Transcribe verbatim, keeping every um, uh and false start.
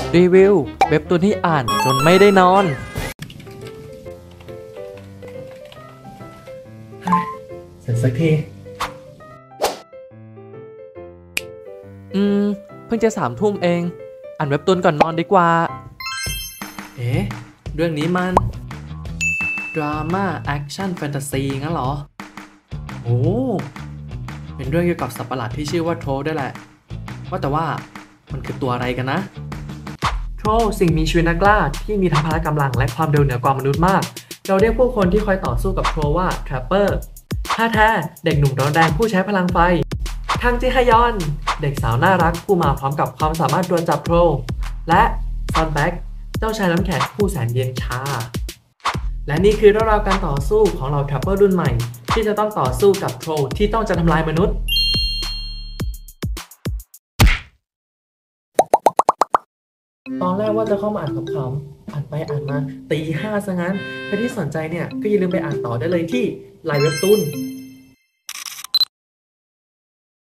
รีวิวเว็บตูนที่อ่านจนไม่ได้นอนเสร็จสักทีอืมเพิ่งจะสามทุ่มเองอ่านเว็บตูนก่อนนอนดีกว่าเอ๊ะเรื่องนี้มันดราม่าแอคชั่นแฟนตาซีงั้นเหรอโอ้เป็นเรื่องเกี่ยวกับสัตว์ประหลาดที่ชื่อว่าโทรด้วยแหละว่าแต่ว่ามันคือตัวอะไรกันนะโทรสิ่งมีชีวิตนักล่าที่มีทั้งพละกำลังและความเร็วเหนือกว่ามนุษย์มากเราเรียกผู้คนที่คอยต่อสู้กับโทรว่าแทรปเปอร์ท่าแท้เด็กหนุ่มร้อนแรงผู้ใช้พลังไฟคังจิฮยอนเด็กสาวน่ารักผู้มาพร้อมกับความสามารถดวลจับโทรและซอนแบ็กเจ้าชายน้ำแข็งผู้แสนเย็นชาและนี่คือเรื่องราวการต่อสู้ของเหล่าแทรปเปอร์รุ่นใหม่ที่จะต้องต่อสู้กับโทรที่ต้องจะทำลายมนุษย์ตอนแรกว่าจะเข้ามาอ่านขำๆอ่านไปอ่านมาตีห้าซะงั้นใครที่สนใจเนี่ยก็อย่าลืมไปอ่านต่อได้เลยที่ไลน์เว็บตูน